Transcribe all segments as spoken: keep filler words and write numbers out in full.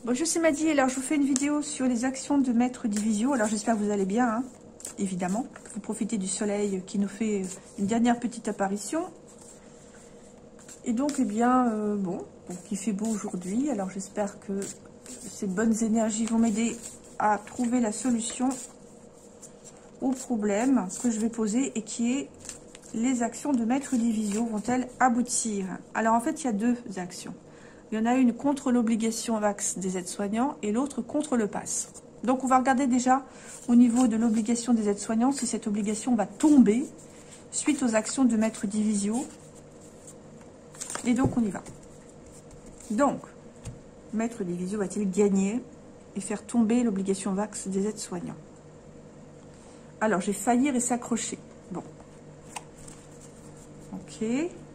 Bonjour, c'est Maddy. Alors, je vous fais une vidéo sur les actions de Maître Divisio. Alors, j'espère que vous allez bien, hein, évidemment. Vous profitez du soleil qui nous fait une dernière petite apparition. Et donc, eh bien, euh, bon, donc, il fait beau aujourd'hui. Alors, j'espère que ces bonnes énergies vont m'aider à trouver la solution au problème que je vais poser et qui est les actions de Maître Divisio vont-elles aboutir? Alors, en fait, il y a deux actions. Il y en a une contre l'obligation vax des aides-soignants et l'autre contre le pass. Donc, on va regarder déjà au niveau de l'obligation des aides-soignants si cette obligation va tomber suite aux actions de Maître Divisio. Et donc, on y va. Donc, Maître Divisio va-t-il gagner et faire tomber l'obligation vax des aides-soignants? Alors, j'ai faillir et s'accrocher. Bon. Ok.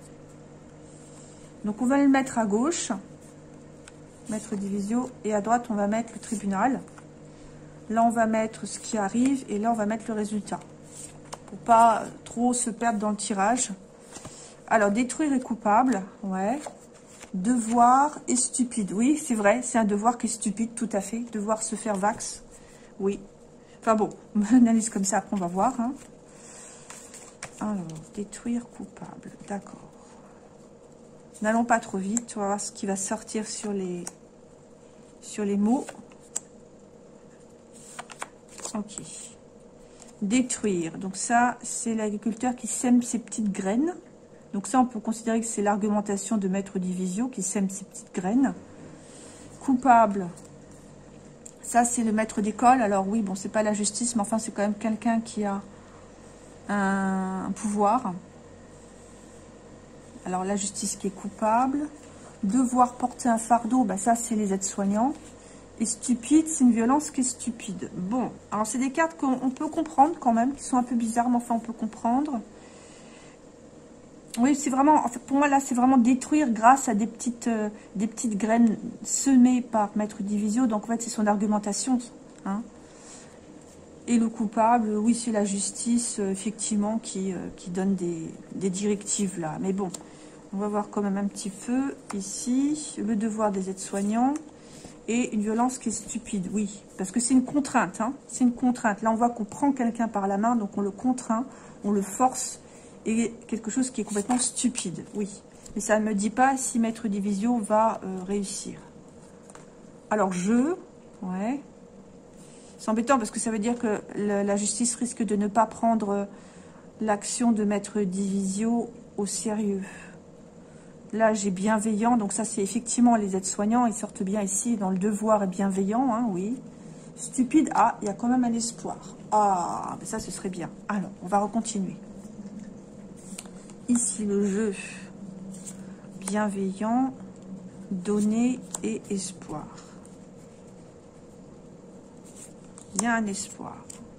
Donc, on va le mettre à gauche, Maître Divisio, et à droite, on va mettre le tribunal. Là, on va mettre ce qui arrive, et là, on va mettre le résultat, pour pas trop se perdre dans le tirage. Alors, détruire est coupable, ouais. Devoir est stupide, oui, c'est vrai, c'est un devoir qui est stupide, tout à fait. Devoir se faire vax, oui. Enfin bon, on analyse comme ça, après on va voir. Hein. Alors, détruire coupable, d'accord. N'allons pas trop vite, on va voir ce qui va sortir sur les, sur les mots. Ok. Détruire, donc ça, c'est l'agriculteur qui sème ses petites graines. Donc ça, on peut considérer que c'est l'argumentation de Maître Divisio qui sème ses petites graines. Coupable, ça, c'est le maître d'école. Alors oui, bon, c'est pas la justice, mais enfin, c'est quand même quelqu'un qui a un, un pouvoir. Alors, la justice qui est coupable. Devoir porter un fardeau, bah ça, c'est les aides-soignants. Et stupide, c'est une violence qui est stupide. Bon, alors c'est des cartes qu'on peut comprendre quand même, qui sont un peu bizarres, mais enfin, on peut comprendre. Oui, c'est vraiment, en fait, pour moi, là, c'est vraiment détruire grâce à des petites, euh, des petites graines semées par Maître Divisio. Donc, en fait, c'est son argumentation. Hein. Et le coupable, oui, c'est la justice, euh, effectivement, qui, euh, qui donne des, des directives, là. Mais bon, on va voir quand même un petit peu, ici, le devoir des aides-soignants et une violence qui est stupide, oui. Parce que c'est une contrainte, hein. C'est une contrainte. Là, on voit qu'on prend quelqu'un par la main, donc on le contraint, on le force. Et quelque chose qui est complètement stupide, oui. Mais ça ne me dit pas si Maître Divisio va euh, réussir. Alors, je, ouais. C'est embêtant parce que ça veut dire que le, la justice risque de ne pas prendre l'action de Maître Divisio au sérieux. Là, j'ai bienveillant, donc ça, c'est effectivement les aides-soignants. Ils sortent bien ici dans le devoir et bienveillant, hein, oui. Stupide, ah, il y a quand même un espoir. Ah, mais ça, ce serait bien. Alors, on va recontinuer. Ici, le jeu bienveillant, donner et espoir. Il y a un espoir.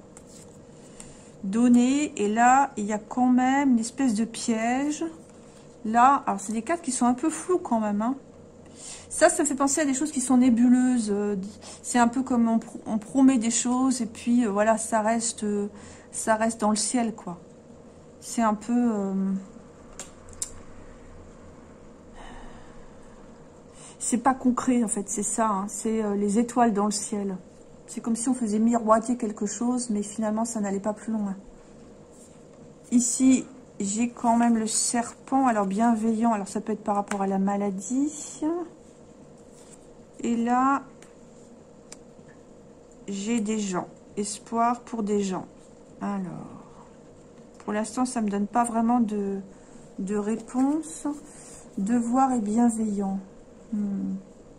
Donner, et là, il y a quand même une espèce de piège. Là, alors c'est des cartes qui sont un peu floues quand même. Hein. Ça, ça me fait penser à des choses qui sont nébuleuses. C'est un peu comme on, on promet des choses et puis, euh, voilà, ça reste, euh, ça reste dans le ciel, quoi. C'est un peu... Euh, c'est pas concret, en fait, c'est ça. Hein. C'est euh, les étoiles dans le ciel. C'est comme si on faisait miroiter quelque chose, mais finalement, ça n'allait pas plus loin. Ici, j'ai quand même le serpent. Alors, bienveillant, alors ça peut être par rapport à la maladie. Et là, j'ai des gens. Espoir pour des gens. Alors, pour l'instant, ça ne me donne pas vraiment de, de réponse. Devoir et bienveillant. Hmm.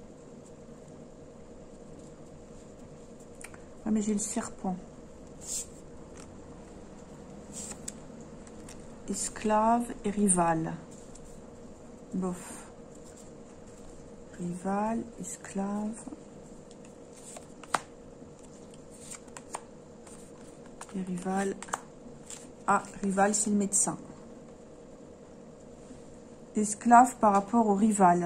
Ah, mais j'ai le serpent. Esclave et rival. Bof. Rival, esclave. Et rival. Ah, rival, c'est le médecin. Esclave par rapport au rival.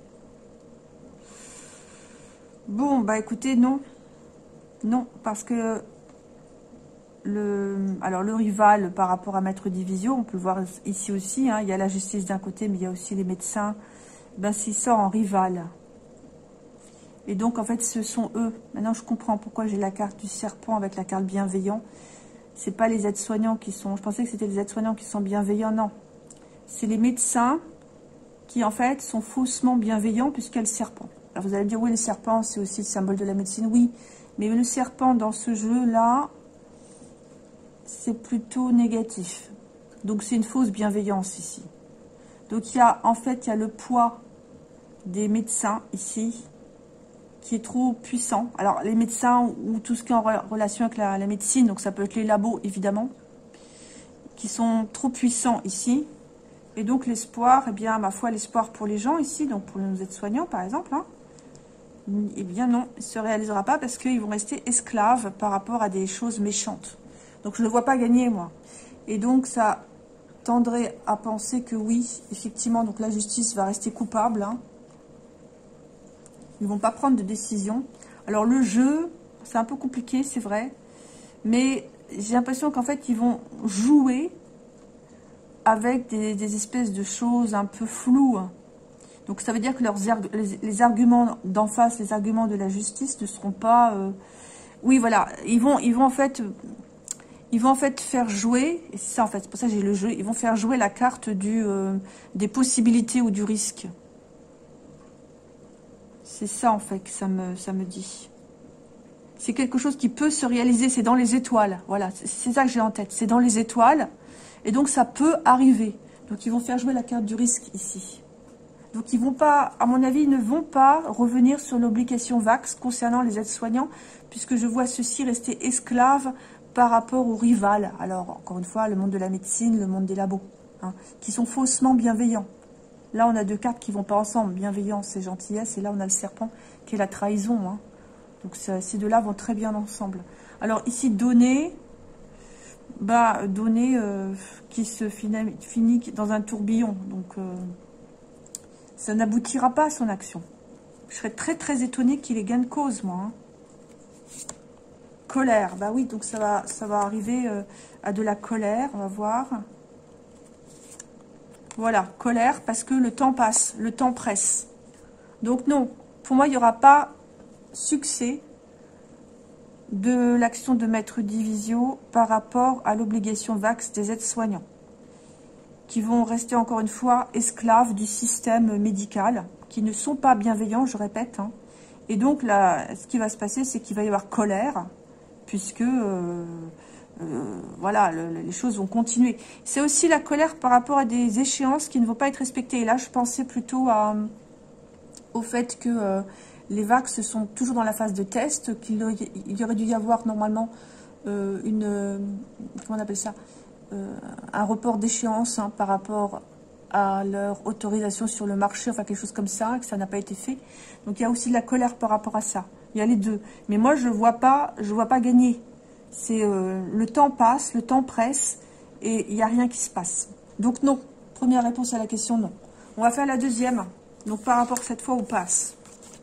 Bon, bah écoutez, non. Non, parce que le, alors le rival par rapport à Maître Divisio, on peut le voir ici aussi, hein, il y a la justice d'un côté, mais il y a aussi les médecins. Ben, s'il sort en rival, Et donc, en fait, ce sont eux. Maintenant, je comprends pourquoi j'ai la carte du serpent avec la carte bienveillant. C'est pas les aides-soignants qui sont... Je pensais que c'était les aides-soignants qui sont bienveillants. Non. C'est les médecins qui, en fait, sont faussement bienveillants puisqu'il y a le serpent. Alors, vous allez me dire, oui, le serpent, c'est aussi le symbole de la médecine. Oui, mais le serpent, dans ce jeu-là, c'est plutôt négatif. Donc, c'est une fausse bienveillance ici. Donc, il y a, en fait, il y a le poids des médecins ici qui est trop puissant. Alors, les médecins ou tout ce qui est en relation avec la, la médecine, donc ça peut être les labos, évidemment, qui sont trop puissants ici. Et donc, l'espoir, eh bien, ma foi, l'espoir pour les gens ici, donc pour nos aides-soignants, par exemple, hein, eh bien, non, il ne se réalisera pas parce qu'ils vont rester esclaves par rapport à des choses méchantes. Donc, je ne le vois pas gagner, moi. Et donc, ça tendrait à penser que oui, effectivement, donc la justice va rester coupable, hein. Ils ne vont pas prendre de décision. Alors, le jeu, c'est un peu compliqué, c'est vrai. Mais j'ai l'impression qu'en fait, ils vont jouer avec des, des espèces de choses un peu floues. Donc, ça veut dire que leurs, les, les arguments d'en face, les arguments de la justice ne seront pas... Euh... Oui, voilà. Ils vont, ils vont en fait... Ils vont en fait faire jouer... Et c'est ça, en fait. C'est pour ça que j'ai le jeu. Ils vont faire jouer la carte du, euh, des possibilités ou du risque. C'est ça, en fait, que ça me, ça me dit. C'est quelque chose qui peut se réaliser. C'est dans les étoiles. Voilà, c'est ça que j'ai en tête. C'est dans les étoiles. Et donc, ça peut arriver. Donc, ils vont faire jouer la carte du risque ici. Donc, ils vont pas, à mon avis, ils ne vont pas revenir sur l'obligation Vax concernant les aides-soignants, puisque je vois ceux-ci rester esclaves par rapport aux rivales. Alors, encore une fois, le monde de la médecine, le monde des labos, hein, qui sont faussement bienveillants. Là, on a deux cartes qui ne vont pas ensemble. Bienveillance et gentillesse. Et là, on a le serpent qui est la trahison. Hein. Donc, ça, ces deux-là vont très bien ensemble. Alors, ici, donner, bah, donner euh, qui se finit, finit dans un tourbillon. Donc, euh, ça n'aboutira pas à son action. Je serais très, très étonnée qu'il ait gain de cause, moi. Hein. Colère. Bah oui, donc ça va, ça va arriver euh, à de la colère. On va voir. Voilà, colère, parce que le temps passe, le temps presse. Donc non, pour moi, il n'y aura pas succès de l'action de Maître Divisio par rapport à l'obligation Vax des aides-soignants, qui vont rester encore une fois esclaves du système médical, qui ne sont pas bienveillants, je répète. Hein. Et donc, là, ce qui va se passer, c'est qu'il va y avoir colère, puisque... Euh, Euh, voilà, le, le, les choses vont continuer. C'est aussi la colère par rapport à des échéances qui ne vont pas être respectées. Et là, je pensais plutôt à, au fait que euh, les Vax sont toujours dans la phase de test, qu'il y aurait dû y avoir normalement euh, une... Euh, comment on appelle ça euh, un report d'échéance hein, par rapport à leur autorisation sur le marché, enfin quelque chose comme ça, que ça n'a pas été fait. Donc, il y a aussi de la colère par rapport à ça. Il y a les deux. Mais moi, je ne vois pas, je vois pas gagner. C'est euh, le temps passe, le temps presse et il n'y a rien qui se passe. Donc non, première réponse à la question, non. On va faire la deuxième. Donc par rapport cette fois au passe.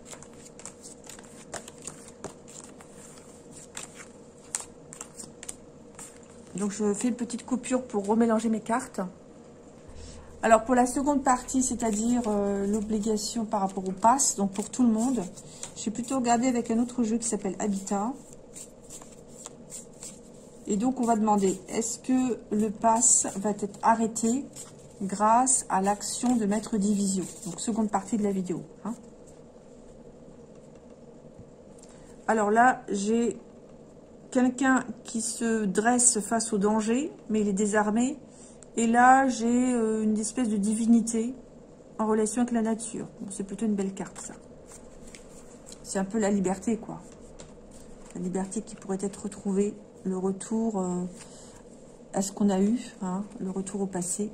Donc je fais une petite coupure pour remélanger mes cartes. Alors pour la seconde partie, c'est-à-dire euh, l'obligation par rapport au pass, donc pour tout le monde, je vais plutôt regarder avec un autre jeu qui s'appelle Habitat. Et donc, on va demander, est-ce que le pass va être arrêté grâce à l'action de Maître Divisio? Donc, seconde partie de la vidéo. Hein. Alors là, j'ai quelqu'un qui se dresse face au danger, mais il est désarmé. Et là, j'ai euh, une espèce de divinité en relation avec la nature. Bon, c'est plutôt une belle carte, ça. C'est un peu la liberté, quoi. La liberté qui pourrait être retrouvée. Le retour euh, à ce qu'on a eu, hein, le retour au passé,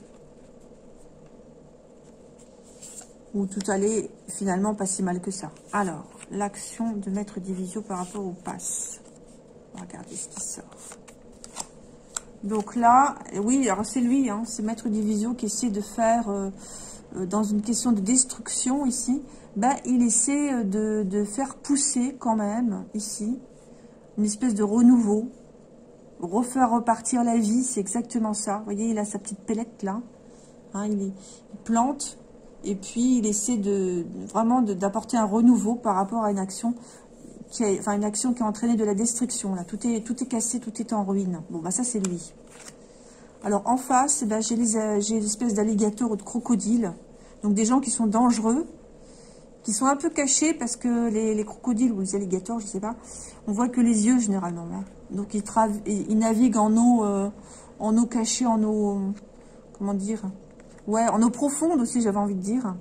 où tout allait finalement pas si mal que ça. Alors, l'action de Maître Divisio par rapport au pass. On va regarder ce qui sort. Donc là, oui, alors c'est lui, hein, c'est Maître Divisio qui essaie de faire, euh, euh, dans une question de destruction ici, ben, il essaie de, de faire pousser quand même, ici, une espèce de renouveau. Refaire repartir la vie, c'est exactement ça. Vous voyez, il a sa petite pellette là. Hein, il, est, il plante Et puis, il essaie de vraiment d'apporter un renouveau par rapport à une action qui a, enfin, une action qui a entraîné de la destruction. Là, tout est, tout est cassé, tout est en ruine. Bon, bah ça, c'est lui. Alors, en face, eh ben, j'ai l'espèce d'alligator ou de crocodile. Donc, des gens qui sont dangereux, qui sont un peu cachés parce que les, les crocodiles ou les alligators, je sais pas, on voit que les yeux, généralement. Hein. Donc, ils, ils, ils naviguent en eau, euh, en eau cachée, en eau... Comment dire? Ouais, en eau profonde aussi, j'avais envie de dire.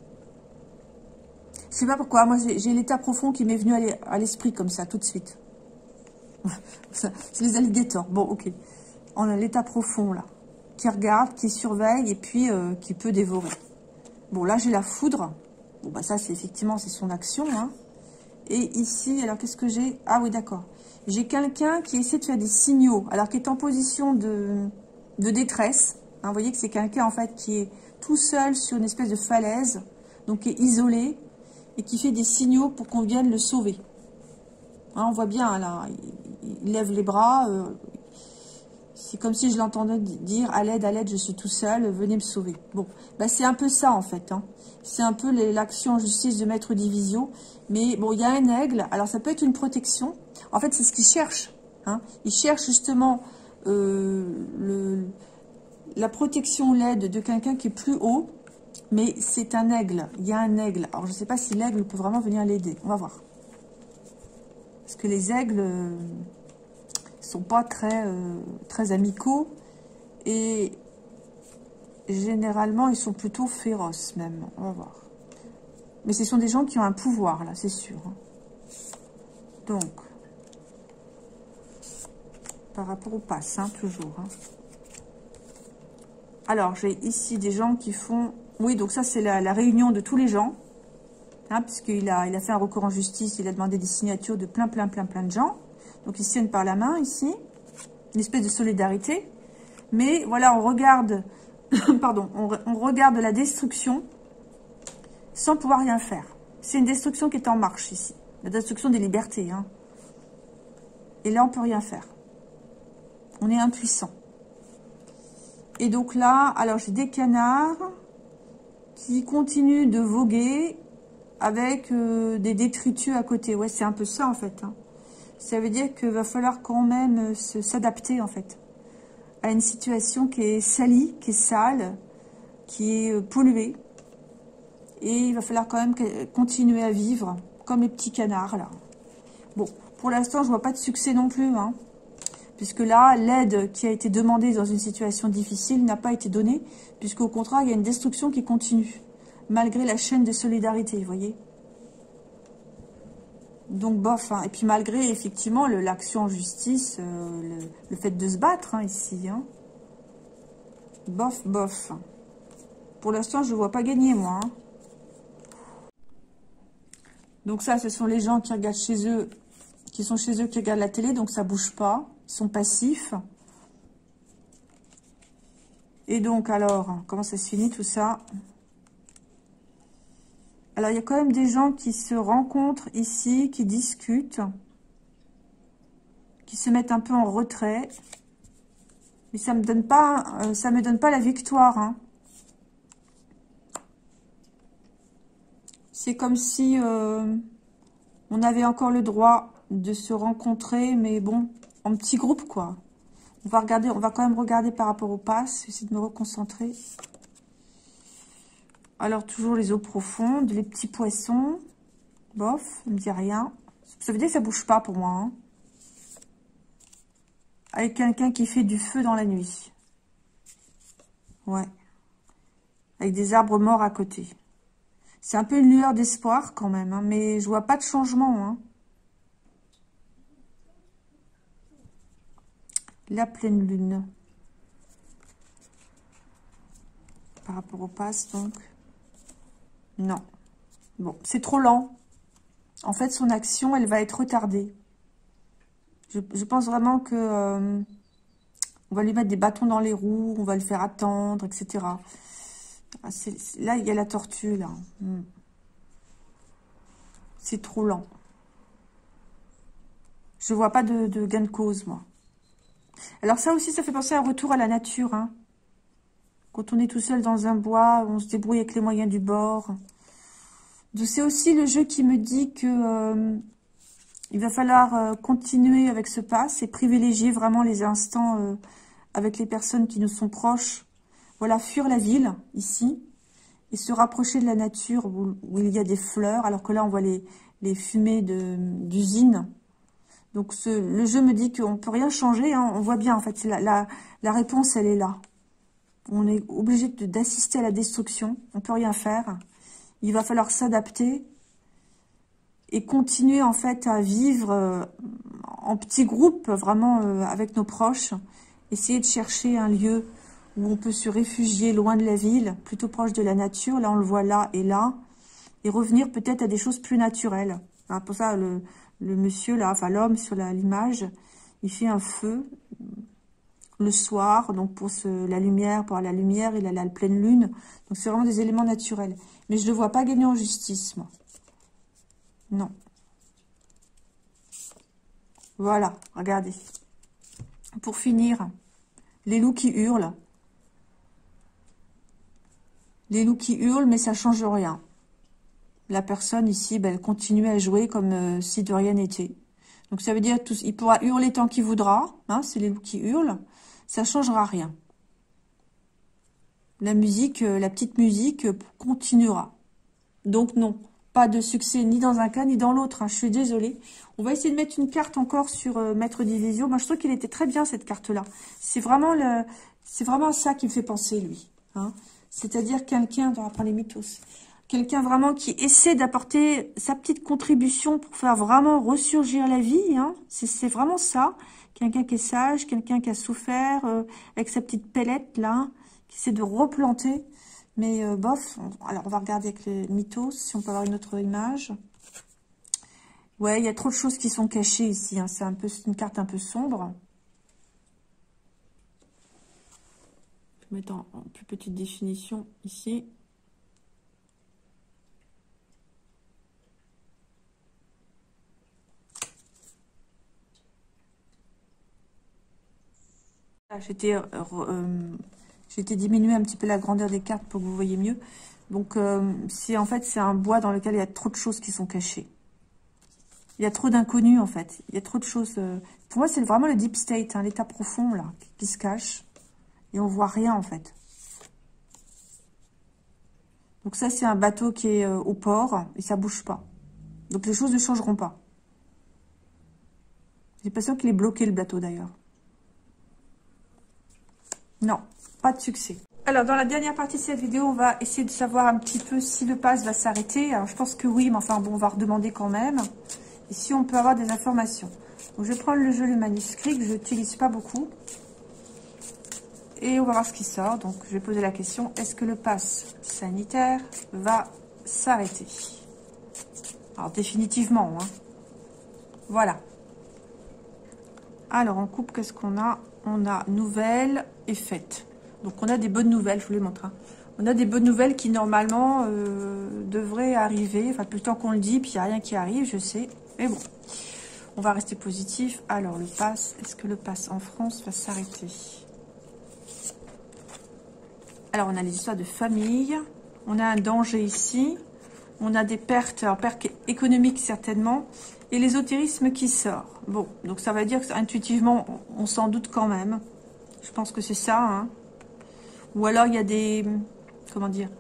Je sais pas pourquoi, moi j'ai l'état profond qui m'est venu à l'esprit comme ça, tout de suite. C'est les alligators, bon ok. On a l'état profond là, qui regarde, qui surveille et puis euh, qui peut dévorer. Bon là j'ai la foudre, bon bah ça c'est effectivement c'est son action. Hein. Et ici, alors qu'est-ce que j'ai? Ah oui d'accord, j'ai quelqu'un qui essaie de faire des signaux, alors qui est en position de, de détresse. Hein, vous voyez que c'est quelqu'un en fait qui est tout seul sur une espèce de falaise, donc qui est isolé et qui fait des signaux pour qu'on vienne le sauver. Hein, on voit bien là, il, il lève les bras, euh, c'est comme si je l'entendais dire à l'aide, à l'aide, je suis tout seul, venez me sauver. Bon, bah c'est un peu ça en fait. Hein. C'est un peu l'action en justice de Maître Divisio, mais bon, il y a un aigle. Alors ça peut être une protection. En fait, c'est ce qu'il cherche. Hein. Il cherche justement euh, le la protection, l'aide de quelqu'un qui est plus haut, mais c'est un aigle. Il y a un aigle. Alors, je ne sais pas si l'aigle peut vraiment venir l'aider. On va voir. Parce que les aigles ne sont pas très, euh, très amicaux. Et généralement, ils sont plutôt féroces, même. On va voir. Mais ce sont des gens qui ont un pouvoir, là, c'est sûr. Donc, par rapport au pass, hein, toujours. Hein. Alors, j'ai ici des gens qui font... Oui, donc ça, c'est la, la réunion de tous les gens. Hein, puisqu'il a, il a fait un recours en justice. Il a demandé des signatures de plein, plein, plein, plein de gens. Donc, ils tiennent par la main, ici. Une espèce de solidarité. Mais, voilà, on regarde... pardon, on, on regarde la destruction sans pouvoir rien faire. C'est une destruction qui est en marche, ici. La destruction des libertés. Hein. Et là, on peut rien faire. On est impuissant. Et donc là, alors j'ai des canards qui continuent de voguer avec euh, des détritus à côté. Ouais, c'est un peu ça en fait. Hein. Ça veut dire qu'il va falloir quand même s'adapter en fait à une situation qui est salie, qui est sale, qui est euh, polluée. Et il va falloir quand même continuer à vivre comme les petits canards là. Bon, pour l'instant, je vois pas de succès non plus. Hein. Puisque là, l'aide qui a été demandée dans une situation difficile n'a pas été donnée, puisqu'au contraire, il y a une destruction qui continue, malgré la chaîne de solidarité, vous voyez. Donc, bof. Hein. Et puis, malgré, effectivement, l'action en justice, euh, le, le fait de se battre, hein, ici. Hein. Bof, bof. Pour l'instant, je ne vois pas gagner, moi. Hein. Donc ça, ce sont les gens qui regardent chez eux, qui sont chez eux, qui regardent la télé, donc ça bouge pas. Ils sont passifs. Et donc, alors, comment ça se finit tout ça? Alors, il y a quand même des gens qui se rencontrent ici, qui discutent, qui se mettent un peu en retrait. Mais ça me donne pas, euh, ça me donne pas la victoire. Hein. C'est comme si euh, on avait encore le droit de se rencontrer, mais bon, en petit groupe, quoi. On va regarder, on va quand même regarder par rapport au pass. J'essaie de me reconcentrer. Alors, toujours les eaux profondes, les petits poissons. Bof, ça me dit rien. Ça veut dire que ça bouge pas pour moi. Hein. Avec quelqu'un qui fait du feu dans la nuit. Ouais. Avec des arbres morts à côté. C'est un peu une lueur d'espoir quand même. Hein, mais je vois pas de changement. Hein. La pleine lune. Par rapport au pass, donc. Non. Bon, c'est trop lent. En fait, son action, elle va être retardée. Je, je pense vraiment que euh, on va lui mettre des bâtons dans les roues, on va le faire attendre, et cetera. Ah, c'est, c'est, là, il y a la tortue, là. Hmm. C'est trop lent. Je vois pas de, de gain de cause, moi. Alors ça aussi, ça fait penser à un retour à la nature. Hein. Quand on est tout seul dans un bois, on se débrouille avec les moyens du bord. C'est aussi le jeu qui me dit que euh, il va falloir euh, continuer avec ce pass et privilégier vraiment les instants euh, avec les personnes qui nous sont proches. Voilà, fuir la ville, ici, et se rapprocher de la nature où, où il y a des fleurs, alors que là, on voit les, les fumées d'usines. Donc, ce, le jeu me dit qu'on ne peut rien changer, hein, on voit bien, en fait, la, la, la réponse, elle est là. On est obligé d'assister à la destruction, on ne peut rien faire. Il va falloir s'adapter et continuer en fait à vivre euh, en petits groupes, vraiment euh, avec nos proches. Essayer de chercher un lieu où on peut se réfugier loin de la ville, plutôt proche de la nature. Là, on le voit là et là. Et revenir peut-être à des choses plus naturelles. Alors, pour ça, le, le monsieur, là, enfin l'homme sur l'image, il fait un feu le soir, donc pour ce, la lumière, pour la lumière, il a la pleine lune. Donc c'est vraiment des éléments naturels. Mais je ne le vois pas gagner en justice, moi. Non. Voilà, regardez. Pour finir, les loups qui hurlent. Les loups qui hurlent, mais ça ne change rien. La personne ici, ben, elle continue à jouer comme euh, si de rien n'était. Donc ça veut dire qu'il pourra hurler tant qu'il voudra. Hein, c'est les loups qui hurlent. Ça ne changera rien. La musique, euh, la petite musique euh, continuera. Donc non, pas de succès ni dans un cas ni dans l'autre. Hein, je suis désolée. On va essayer de mettre une carte encore sur euh, Maître Divisio. Moi, je trouve qu'il était très bien cette carte-là. C'est vraiment le, c'est vraiment ça qui me fait penser, lui. Hein. C'est-à-dire quelqu'un, on va prendre les mythos. Quelqu'un vraiment qui essaie d'apporter sa petite contribution pour faire vraiment ressurgir la vie. Hein. C'est vraiment ça. Quelqu'un qui est sage, quelqu'un qui a souffert, euh, avec sa petite pellette là, qui essaie de replanter. Mais euh, bof, on, alors on va regarder avec les mythos, si on peut avoir une autre image. Ouais, il y a trop de choses qui sont cachées ici. Hein. C'est un peu une carte un peu sombre. Je vais mettre en, en plus petite définition ici. J'étais euh, euh, j'étais diminué un petit peu la grandeur des cartes pour que vous voyez mieux. Donc, euh, c'est en fait, c'est un bois dans lequel il y a trop de choses qui sont cachées. Il y a trop d'inconnus, en fait. Il y a trop de choses... Euh, pour moi, c'est vraiment le deep state, hein, l'état profond, là, qui, qui se cache. Et on voit rien, en fait. Donc ça, c'est un bateau qui est euh, au port, et ça bouge pas. Donc, les choses ne changeront pas. J'ai l'impression qu'il est bloqué, le bateau, d'ailleurs. Non, pas de succès. Alors, dans la dernière partie de cette vidéo, on va essayer de savoir un petit peu si le pass va s'arrêter. Alors, je pense que oui, mais enfin, bon, on va redemander quand même. Et si on peut avoir des informations. Donc, je vais prendre le jeu, le manuscrit, que je n'utilise pas beaucoup. Et on va voir ce qui sort. Donc, je vais poser la question, est-ce que le pass sanitaire va s'arrêter? Alors, définitivement, hein. Voilà. Alors, en coupe, qu'est-ce qu'on a? On a nouvelles et fêtes. Donc, on a des bonnes nouvelles, je vous les montre. Hein. On a des bonnes nouvelles qui, normalement, euh, devraient arriver. Enfin, plus le temps qu'on le dit, puis il n'y a rien qui arrive, je sais. Mais bon, on va rester positif. Alors, le pass, est-ce que le pass en France va s'arrêter? Alors, on a les histoires de famille. On a un danger ici. On a des pertes, alors pertes économiques certainement. Et l'ésotérisme qui sort. Bon, donc ça veut dire qu'intuitivement, on s'en doute quand même. Je pense que c'est ça. Hein. Ou alors, il y a des... Comment dire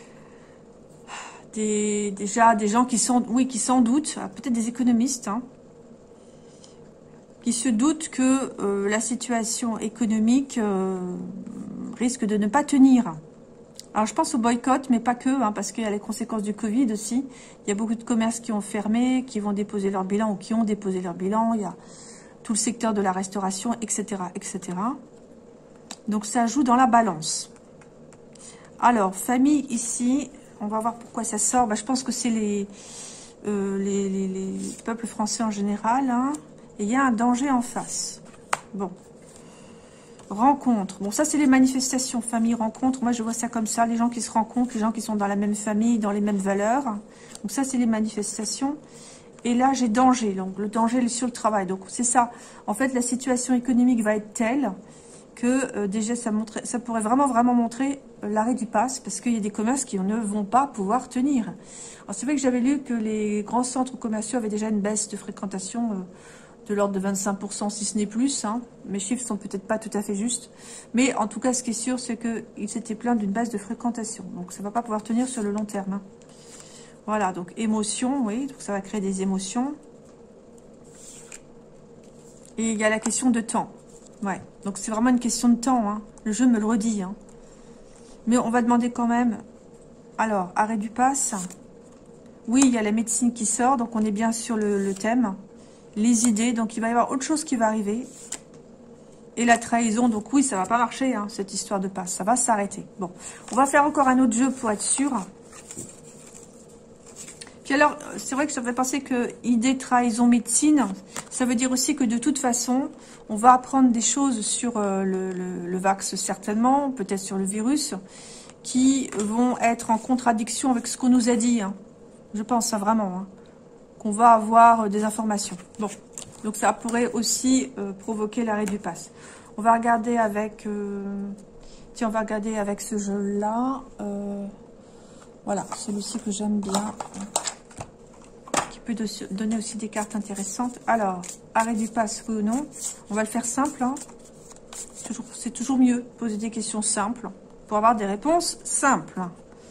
des, Déjà, des gens qui sont... Oui, qui s'en doutent. Peut-être des économistes. Hein, qui se doutent que euh, la situation économique euh, risque de ne pas tenir. Alors, je pense au boycott, mais pas que, hein, parce qu'il y a les conséquences du Covid aussi. Il y a beaucoup de commerces qui ont fermé, qui vont déposer leur bilan ou qui ont déposé leur bilan. Il y a tout le secteur de la restauration, et cetera, et cetera. Donc, ça joue dans la balance. Alors, famille ici, on va voir pourquoi ça sort. Bah, je pense que c'est les, euh, les, les, les peuples français en général. Hein. Et il y a un danger en face. Bon. Rencontre. Bon, ça, c'est les manifestations. Famille, rencontre. Moi, je vois ça comme ça. Les gens qui se rencontrent, les gens qui sont dans la même famille, dans les mêmes valeurs. Donc, ça, c'est les manifestations. Et là, j'ai danger. Donc, le danger est sur le travail. Donc, c'est ça. En fait, la situation économique va être telle que euh, déjà ça, montrait, ça pourrait vraiment vraiment montrer euh, l'arrêt du pass, parce qu'il y a des commerces qui ne vont pas pouvoir tenir. Alors c'est vrai que j'avais lu que les grands centres commerciaux avaient déjà une baisse de fréquentation euh, de l'ordre de vingt-cinq pour cent, si ce n'est plus. Hein. Mes chiffres sont peut-être pas tout à fait justes. Mais en tout cas, ce qui est sûr, c'est qu'ils s'étaient plaints d'une baisse de fréquentation. Donc ça ne va pas pouvoir tenir sur le long terme. Hein. Voilà, donc émotion, oui, donc ça va créer des émotions. Et il y a la question de temps. Ouais, donc c'est vraiment une question de temps. Hein. Le jeu me le redit. Hein. Mais on va demander quand même... Alors, arrêt du pass. Oui, il y a la médecine qui sort, donc on est bien sur le, le thème. Les idées, donc il va y avoir autre chose qui va arriver. Et la trahison, donc oui, ça va pas marcher, hein, cette histoire de passe. Ça va s'arrêter. Bon, on va faire encore un autre jeu pour être sûr. Puis alors, c'est vrai que ça me fait penser que idée, trahison, médecine, ça veut dire aussi que de toute façon, on va apprendre des choses sur euh, le, le, le vax certainement, peut-être sur le virus, qui vont être en contradiction avec ce qu'on nous a dit. Hein. Je pense ça vraiment, hein. Qu'on va avoir des informations. Bon, donc ça pourrait aussi euh, provoquer l'arrêt du pass. On va regarder avec... Euh, tiens, on va regarder avec ce jeu-là. Euh, voilà, celui-ci que j'aime bien. Qui peut de, donner aussi des cartes intéressantes. Alors, arrêt du pass, oui ou non? On va le faire simple. Hein. C'est toujours, c'est toujours mieux de poser des questions simples pour avoir des réponses simples.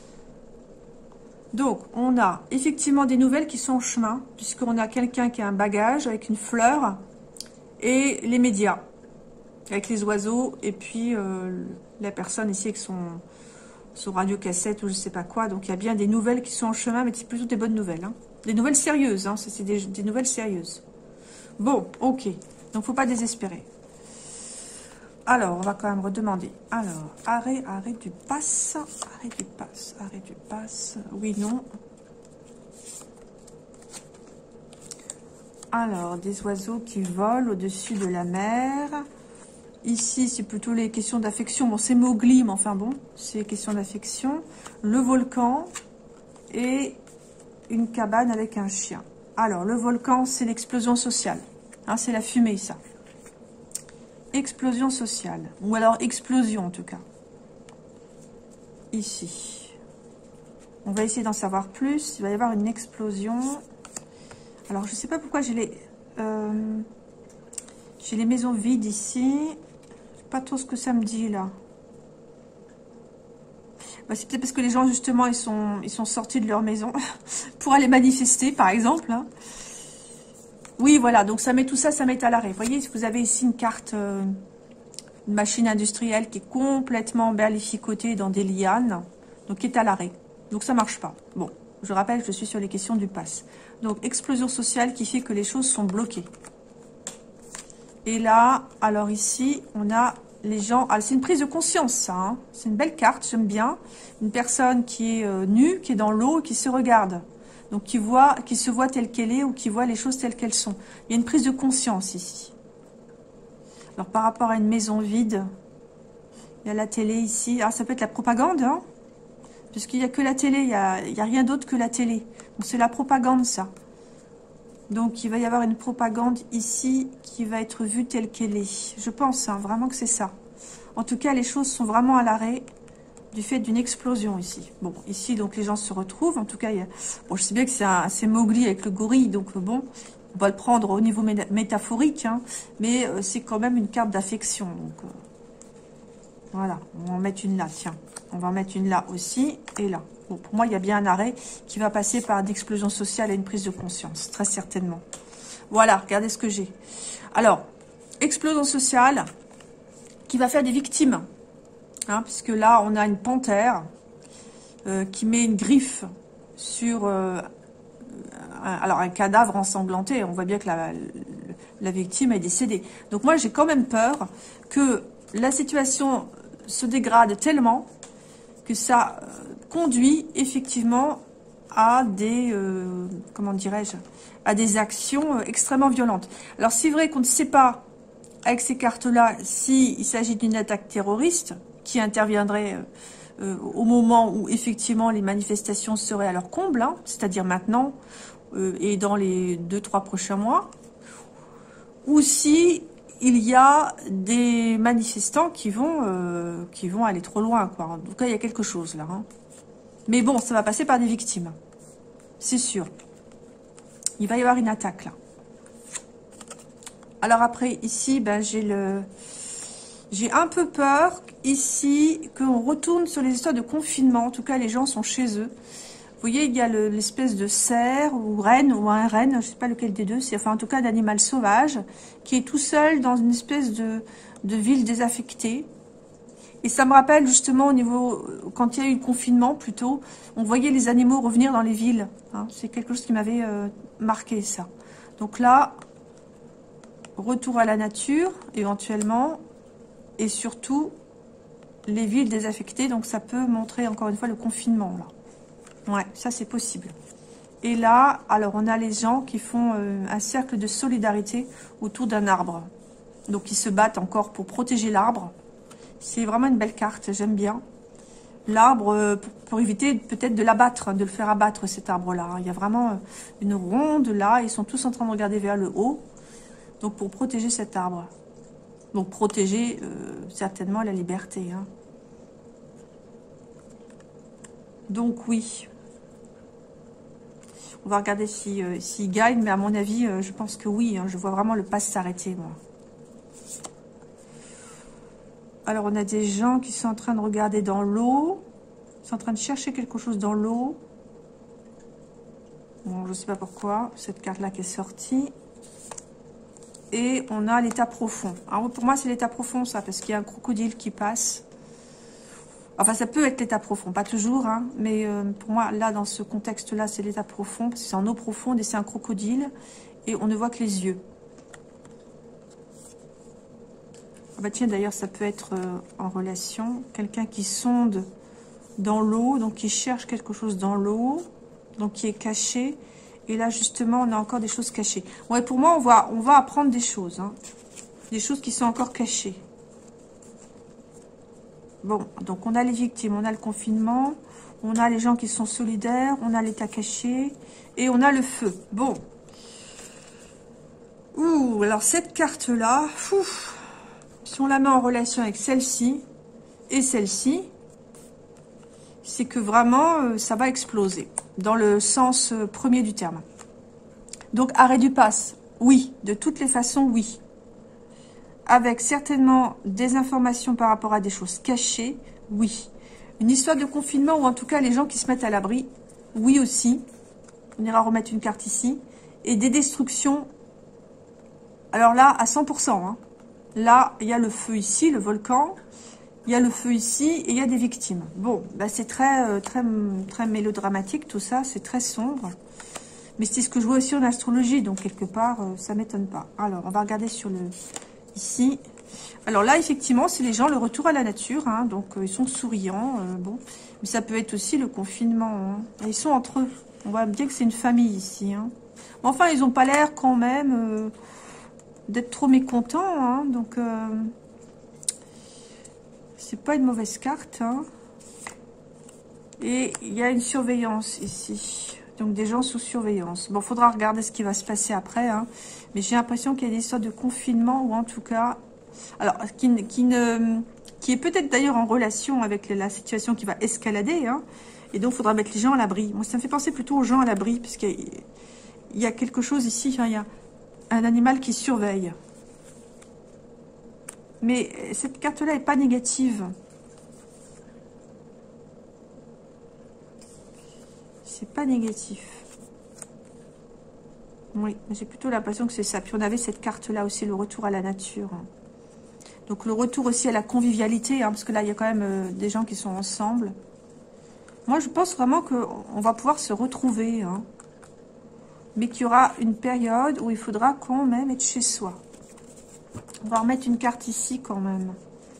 Donc, on a effectivement des nouvelles qui sont en chemin, puisqu'on a quelqu'un qui a un bagage avec une fleur, et les médias, avec les oiseaux, et puis euh, la personne ici avec son, son radio-cassette ou je sais pas quoi. Donc, il y a bien des nouvelles qui sont en chemin, mais c'est plutôt des bonnes nouvelles. Hein. Des nouvelles sérieuses, hein, c'est des, des nouvelles sérieuses. Bon, ok, donc faut pas désespérer. Alors, on va quand même redemander. Alors, arrêt, arrêt du pass. Arrêt du pass, arrêt du pass. Oui, non. Alors, des oiseaux qui volent au-dessus de la mer. Ici, c'est plutôt les questions d'affection. Bon, c'est Mowgli, mais enfin bon, c'est questions d'affection. Le volcan et une cabane avec un chien. Alors, le volcan, c'est l'explosion sociale. Hein, c'est la fumée, ça. Explosion sociale. Ou alors explosion, en tout cas. Ici. On va essayer d'en savoir plus. Il va y avoir une explosion. Alors, je ne sais pas pourquoi j'ai les... Euh, j'ai les maisons vides ici. Je sais pas trop ce que ça me dit, là. Bah, c'est peut-être parce que les gens, justement, ils sont, ils sont sortis de leur maison pour aller manifester, par exemple. Hein. Oui, voilà, donc ça met tout ça, ça met à l'arrêt. Vous voyez, vous avez ici une carte, euh, une machine industrielle qui est complètement berlificotée dans des lianes, donc qui est à l'arrêt. Donc ça marche pas. Bon, je rappelle que je suis sur les questions du pass. Donc, explosion sociale qui fait que les choses sont bloquées. Et là, alors ici, on a les gens... Ah, c'est une prise de conscience, ça. Hein. C'est une belle carte, j'aime bien. Une personne qui est euh, nue, qui est dans l'eau, qui se regarde. Donc, qui, voit, qui se voit telle qu'elle est ou qui voit les choses telles qu'elles sont. Il y a une prise de conscience ici. Alors, par rapport à une maison vide, il y a la télé ici. Ah, ça peut être la propagande, hein, puisqu'il n'y a que la télé, il n'y a, il y a rien d'autre que la télé. Donc, c'est la propagande, ça. Donc, il va y avoir une propagande ici qui va être vue telle qu'elle est. Je pense hein, vraiment que c'est ça. En tout cas, les choses sont vraiment à l'arrêt du fait d'une explosion ici. Bon, ici, donc, les gens se retrouvent. En tout cas, il y a... bon, je sais bien que c'est Mowgli avec le gorille, donc bon, on va le prendre au niveau métaphorique, hein, mais euh, c'est quand même une carte d'affection. Donc, euh, voilà, on va en mettre une là, tiens. On va en mettre une là aussi, et là. Bon, pour moi, il y a bien un arrêt qui va passer par une explosion sociale et une prise de conscience, très certainement. Voilà, regardez ce que j'ai. Alors, explosion sociale qui va faire des victimes. Hein, puisque là, on a une panthère euh, qui met une griffe sur euh, un, alors un cadavre ensanglanté. On voit bien que la, la victime est décédée. Donc moi, j'ai quand même peur que la situation se dégrade tellement que ça... Euh, conduit effectivement à des, euh, comment dirais-je, à des actions euh, extrêmement violentes. Alors c'est vrai qu'on ne sait pas, avec ces cartes-là, s'il s'agit d'une attaque terroriste qui interviendrait euh, euh, au moment où effectivement les manifestations seraient à leur comble, hein, c'est-à-dire maintenant euh, et dans les deux, trois prochains mois, ou si il y a des manifestants qui vont, euh, qui vont aller trop loin, quoi. En tout cas, il y a quelque chose là. Hein. Mais bon, ça va passer par des victimes. C'est sûr. Il va y avoir une attaque là. Alors après, ici, ben, j'ai le... J'ai un peu peur, ici, qu'on retourne sur les histoires de confinement. En tout cas, les gens sont chez eux. Vous voyez, il y a l'espèce de cerf ou renne, ou un renne, je ne sais pas lequel des deux, c'est enfin en tout cas d'animal sauvage, qui est tout seul dans une espèce de, de ville désaffectée. Et ça me rappelle justement au niveau, quand il y a eu le confinement plutôt, on voyait les animaux revenir dans les villes. Hein, c'est quelque chose qui m'avait euh, marqué ça. Donc là, retour à la nature, éventuellement, et surtout les villes désaffectées. Donc ça peut montrer encore une fois le confinement là. Ouais, ça c'est possible. Et là, alors on a les gens qui font euh, un cercle de solidarité autour d'un arbre. Donc ils se battent encore pour protéger l'arbre. C'est vraiment une belle carte, j'aime bien. L'arbre, euh, pour, pour éviter peut-être de l'abattre, de le faire abattre cet arbre-là. Il y a vraiment euh, une ronde là, ils sont tous en train de regarder vers le haut. Donc pour protéger cet arbre. Donc protéger euh, certainement la liberté. Hein. Donc oui. On va regarder s'il si, euh, si gagne, mais à mon avis, euh, je pense que oui. Hein, je vois vraiment le pass s'arrêter, moi. Alors, on a des gens qui sont en train de regarder dans l'eau. Ils sont en train de chercher quelque chose dans l'eau. Bon, je ne sais pas pourquoi. Cette carte-là qui est sortie. Et on a l'état profond. Alors, pour moi, c'est l'état profond, ça, parce qu'il y a un crocodile qui passe. Enfin, ça peut être l'état profond, pas toujours, hein, mais euh, pour moi, là, dans ce contexte-là, c'est l'état profond, parce que c'est en eau profonde et c'est un crocodile, et on ne voit que les yeux. Ah bah tiens, d'ailleurs, ça peut être euh, en relation, quelqu'un qui sonde dans l'eau, donc qui cherche quelque chose dans l'eau, donc qui est caché, et là, justement, on a encore des choses cachées. Ouais, pour moi, on va, on va apprendre des choses, hein, des choses qui sont encore cachées. Bon, donc on a les victimes, on a le confinement, on a les gens qui sont solidaires, on a l'état caché, et on a le feu. Bon. Ouh, alors cette carte-là, si on la met en relation avec celle-ci et celle-ci, c'est que vraiment, euh, ça va exploser, dans le sens euh, premier du terme. Donc, arrêt du pass, oui, de toutes les façons, oui. Avec certainement des informations par rapport à des choses cachées, oui. Une histoire de confinement, ou en tout cas les gens qui se mettent à l'abri, oui aussi. On ira remettre une carte ici. Et des destructions, alors là, à cent pour cent. Hein. Là, il y a le feu ici, le volcan. Il y a le feu ici, et il y a des victimes. Bon, bah c'est très, euh, très, très mélodramatique tout ça, c'est très sombre. Mais c'est ce que je vois aussi en astrologie, donc quelque part, euh, ça ne m'étonne pas. Alors, on va regarder sur le... Ici, alors là, effectivement, c'est les gens, le retour à la nature, hein, donc euh, ils sont souriants, euh, bon, mais ça peut être aussi le confinement, hein. Ils sont entre eux, on voit bien que c'est une famille ici, hein. Mais enfin, ils n'ont pas l'air quand même euh, d'être trop mécontents, hein, donc euh, c'est pas une mauvaise carte, hein. Et il y a une surveillance ici, donc des gens sous surveillance. Bon, faudra regarder ce qui va se passer après, hein. Mais j'ai l'impression qu'il y a des histoires de confinement, ou en tout cas, alors, qui, qui, ne, qui est peut-être d'ailleurs en relation avec la situation qui va escalader, hein, et donc il faudra mettre les gens à l'abri. Moi, ça me fait penser plutôt aux gens à l'abri, parce qu'il y a quelque chose ici, hein, il y a un animal qui surveille. Mais cette carte-là n'est pas négative. C'est pas négatif. Oui, j'ai plutôt l'impression que c'est ça. Puis on avait cette carte-là aussi, le retour à la nature. Donc le retour aussi à la convivialité, hein, parce que là, il y a quand même euh, des gens qui sont ensemble. Moi, je pense vraiment qu'on va pouvoir se retrouver. Hein, mais qu'il y aura une période où il faudra quand même être chez soi. On va remettre une carte ici quand même.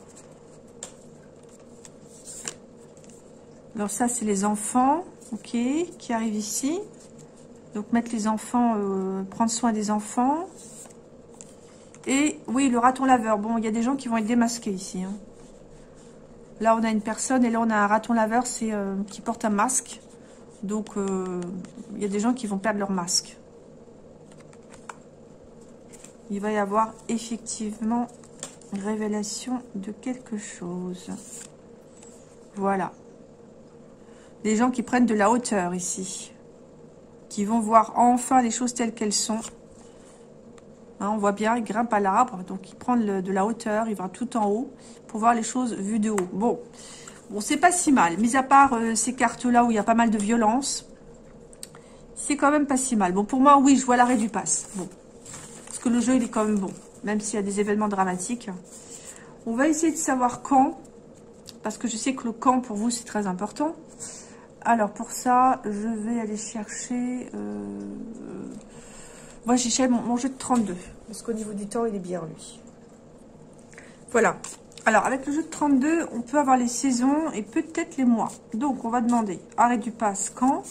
Alors ça, c'est les enfants, ok, qui arrivent ici. Donc, mettre les enfants, euh, prendre soin des enfants. Et, oui, le raton laveur. Bon, il y a des gens qui vont être démasqués ici. Hein. Là, on a une personne et là, on a un raton laveur c'est euh, qui porte un masque. Donc, euh, il y a des gens qui vont perdre leur masque. il va y avoir effectivement une révélation de quelque chose. Voilà. Des gens qui prennent de la hauteur ici. Qui vont voir enfin les choses telles qu'elles sont. Hein, on voit bien, il grimpe à l'arbre, donc il prend le, de la hauteur, il va tout en haut pour voir les choses vues de haut. Bon, bon c'est pas si mal. Mis à part euh, ces cartes-là où il y a pas mal de violence, c'est quand même pas si mal. Bon, pour moi, oui, je vois l'arrêt du pass. Bon, parce que le jeu, il est quand même bon, même s'il y a des événements dramatiques. On va essayer de savoir quand, parce que je sais que le quand, pour vous, c'est très important. Alors, pour ça, je vais aller chercher... Euh, Moi, j'ai cherché mon, mon jeu de trente-deux. Parce qu'au niveau du temps, il est bien, lui. Voilà. Alors, avec le jeu de trente-deux, on peut avoir les saisons et peut-être les mois. Donc, on va demander arrêt du pass quand.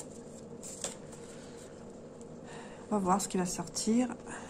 On va voir ce qui va sortir.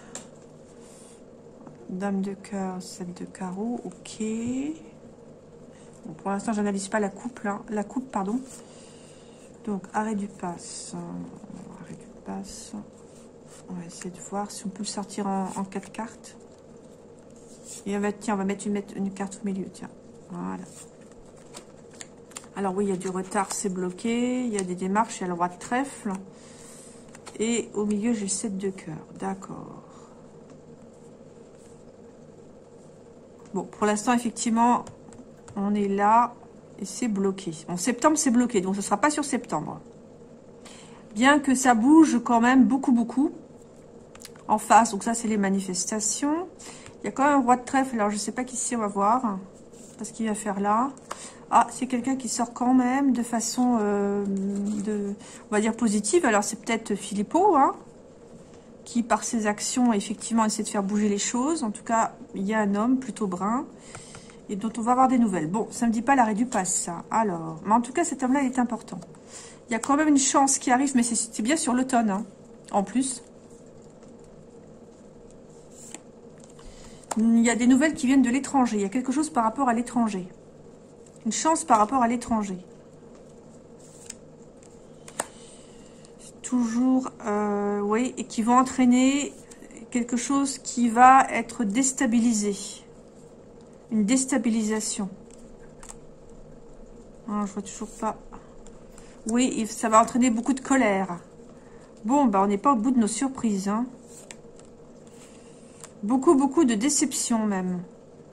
Dame de cœur, sept de carreau. Ok. Bon, pour l'instant, je n'analyse pas la coupe, là. La coupe, pardon. Donc, arrêt du pass. Arrêt du pass. On va essayer de voir si on peut le sortir en, en quatre cartes. Et on va, tiens, on va mettre une, une carte au milieu, tiens. Voilà. Alors oui, il y a du retard, c'est bloqué. Il y a des démarches, il y a le roi de trèfle. Et au milieu, j'ai le sept de cœur. D'accord. Bon, pour l'instant, effectivement, on est là et c'est bloqué. En septembre, c'est bloqué, donc ce ne sera pas sur septembre. Bien que ça bouge quand même beaucoup, beaucoup. En face, donc ça c'est les manifestations. Il y a quand même un roi de trèfle, alors je sais pas qui c'est, on va voir. Parce qu'il va faire là. Ah, c'est quelqu'un qui sort quand même de façon, euh, de, on va dire positive. Alors c'est peut-être Philippot, hein, qui par ses actions effectivement essaie de faire bouger les choses. En tout cas, il y a un homme plutôt brun et dont on va avoir des nouvelles. Bon, ça me dit pas l'arrêt du pass, ça. Alors, mais en tout cas, cet homme-là, il est important. Il y a quand même une chance qui arrive, mais c'est bien sur l'automne, hein, en plus. Il y a des nouvelles qui viennent de l'étranger. Il y a quelque chose par rapport à l'étranger. Une chance par rapport à l'étranger. Toujours, euh, oui, et qui vont entraîner quelque chose qui va être déstabilisé. Une déstabilisation. Ah, je vois toujours pas. Oui, ça va entraîner beaucoup de colère. Bon, bah, on n'est pas au bout de nos surprises, hein. Beaucoup, beaucoup de déception même.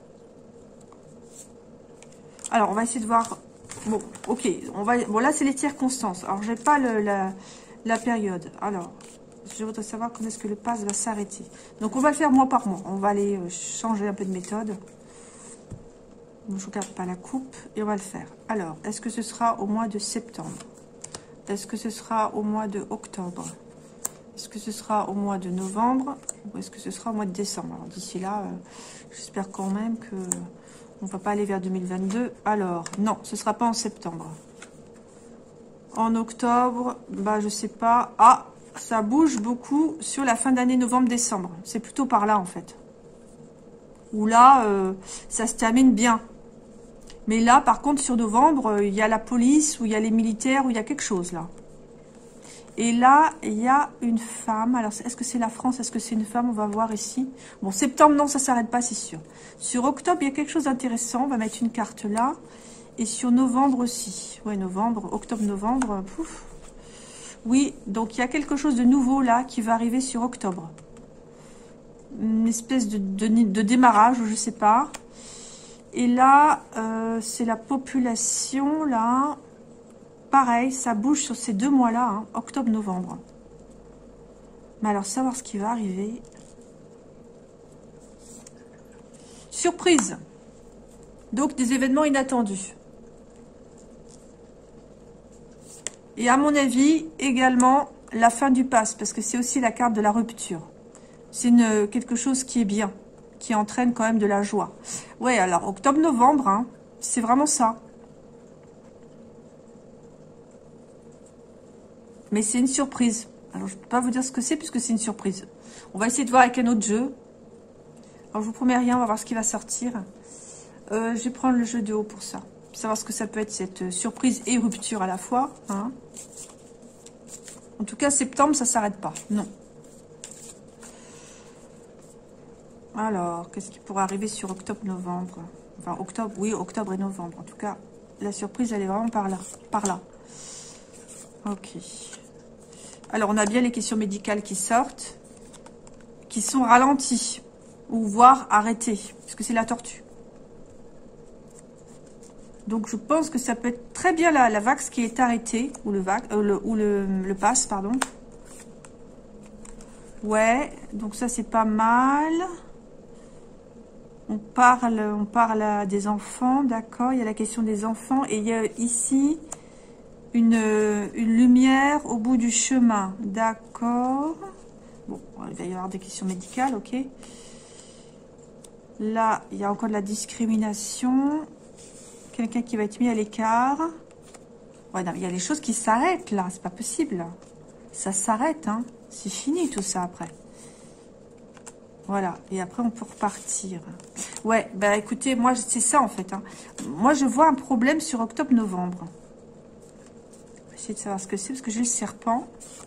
Alors, on va essayer de voir... Bon, ok. On va... Bon, là, c'est les circonstances. Alors, j'ai pas le, la, la période. Alors, je voudrais savoir quand est-ce que le pass va s'arrêter. Donc, on va le faire mois par mois. On va aller changer un peu de méthode. Je ne regarde pas la coupe. Et on va le faire. Alors, est-ce que ce sera au mois de septembre? Est-ce que ce sera au mois de octobre? Est-ce que ce sera au mois de novembre ou est-ce que ce sera au mois de décembre? Alors d'ici là, euh, j'espère quand même que on ne va pas aller vers deux mille vingt-deux. Alors, non, ce ne sera pas en septembre. En octobre, bah je sais pas. Ah, ça bouge beaucoup sur la fin d'année novembre-décembre. C'est plutôt par là en fait. Où là, euh, ça se termine bien. Mais là, par contre, sur novembre, il y a la police, ou il y a les militaires, ou il y a quelque chose là. Et là, il y a une femme. Alors, est-ce que c'est la France? Est-ce que c'est une femme? On va voir ici. Bon, septembre, non, ça ne s'arrête pas, c'est sûr. Sur octobre, il y a quelque chose d'intéressant. On va mettre une carte là. Et sur novembre aussi. Ouais, novembre, octobre, novembre. Pouf. Oui, donc il y a quelque chose de nouveau là qui va arriver sur octobre. Une espèce de, de, de démarrage, je ne sais pas. Et là, euh, c'est la population, là... Pareil, ça bouge sur ces deux mois-là, hein, octobre-novembre. Mais alors, savoir ce qui va arriver. Surprise. Donc, des événements inattendus. Et à mon avis, également, la fin du pass, parce que c'est aussi la carte de la rupture. C'est quelque chose qui est bien, qui entraîne quand même de la joie. Ouais, alors, octobre-novembre, hein, c'est vraiment ça. Mais c'est une surprise. Alors, je ne peux pas vous dire ce que c'est puisque c'est une surprise. On va essayer de voir avec un autre jeu. Alors, je vous promets rien. On va voir ce qui va sortir. Euh, je vais prendre le jeu de haut pour ça. Pour savoir ce que ça peut être, cette surprise et rupture à la fois. Hein. En tout cas, septembre, ça ne s'arrête pas. Non. Alors, qu'est-ce qui pourrait arriver sur octobre-novembre? Enfin, octobre, oui, octobre et novembre. En tout cas, la surprise, elle est vraiment par là. Par là. Ok. Alors, on a bien les questions médicales qui sortent, qui sont ralenties, ou voire arrêtées, puisque c'est la tortue. Donc, je pense que ça peut être très bien la, la vax qui est arrêtée, ou le, vax, euh, le, ou le, le pass, pardon. Ouais, donc ça, c'est pas mal. On parle, on parle des enfants, d'accord. Il y a la question des enfants, et il y a ici une, une lumière au bout du chemin, d'accord. Bon, il va y avoir des questions médicales, ok. Là, il y a encore de la discrimination. Quelqu'un qui va être mis à l'écart. Ouais, non, il y a les choses qui s'arrêtent là, c'est pas possible. Ça s'arrête, hein. C'est fini tout ça après. Voilà, et après on peut repartir. Ouais, bah écoutez, moi c'est ça en fait. Hein. Moi je vois un problème sur octobre-novembre. On va essayer de savoir ce que c'est, parce que j'ai le serpent.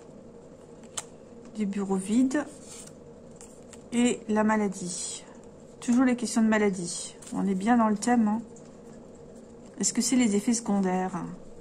Du bureau vide. Et la maladie. Toujours les questions de maladie. On est bien dans le thème. Hein. Est-ce que c'est les effets secondaires?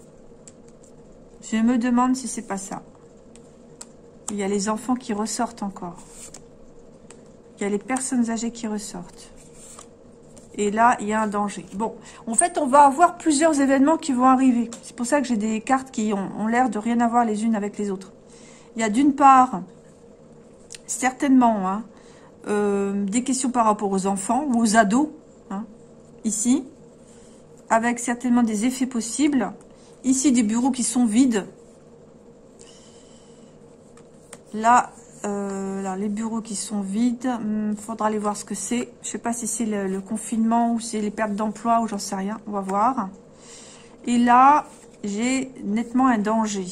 Je me demande si c'est pas ça. Il y a les enfants qui ressortent encore. Il y a les personnes âgées qui ressortent. Et là, il y a un danger. Bon, en fait, on va avoir plusieurs événements qui vont arriver. C'est pour ça que j'ai des cartes qui ont, ont l'air de rien avoir les unes avec les autres. Il y a d'une part, certainement, hein, euh, des questions par rapport aux enfants ou aux ados, hein, ici, avec certainement des effets possibles. Ici, des bureaux qui sont vides. Là, euh, là les bureaux qui sont vides, il faudra aller voir ce que c'est. Je sais pas si c'est le, le confinement ou c'est les pertes d'emploi ou j'en sais rien. On va voir. Et là, j'ai nettement un danger.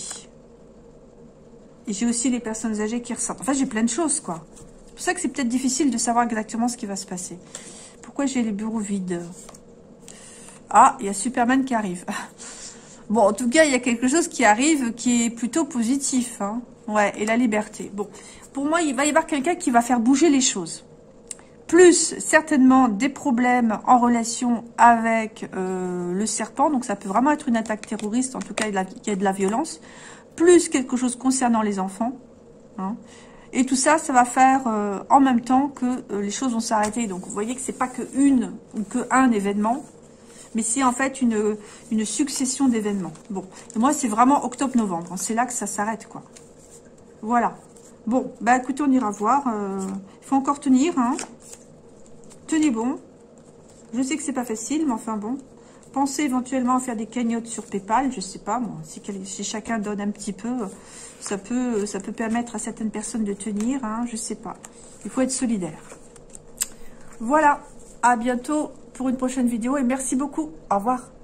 Et j'ai aussi les personnes âgées qui ressortent. Enfin, j'ai plein de choses, quoi. C'est pour ça que c'est peut-être difficile de savoir exactement ce qui va se passer. Pourquoi j'ai les bureaux vides? Ah, il y a Superman qui arrive. Bon, en tout cas, il y a quelque chose qui arrive qui est plutôt positif. Hein. Ouais, et la liberté. Bon, pour moi, il va y avoir quelqu'un qui va faire bouger les choses. Plus, certainement, des problèmes en relation avec euh, le serpent. Donc, ça peut vraiment être une attaque terroriste. En tout cas, il y a de la, il y a de la violence. Plus, quelque chose concernant les enfants. Hein. Et tout ça, ça va faire euh, en même temps que euh, les choses vont s'arrêter. Donc, vous voyez que c'est pas que une ou que un événement. Mais c'est en fait une, une succession d'événements. Bon, et moi, c'est vraiment octobre-novembre. C'est là que ça s'arrête, quoi. Voilà. Bon, bah écoutez, on ira voir. Euh, il faut encore tenir, hein. Tenez bon. Je sais que c'est pas facile, mais enfin bon. Pensez éventuellement à faire des cagnottes sur PayPal, je sais pas, moi. Si, si chacun donne un petit peu, ça peut, ça peut permettre à certaines personnes de tenir, hein, je sais pas. Il faut être solidaire. Voilà. À bientôt pour une prochaine vidéo et merci beaucoup. Au revoir.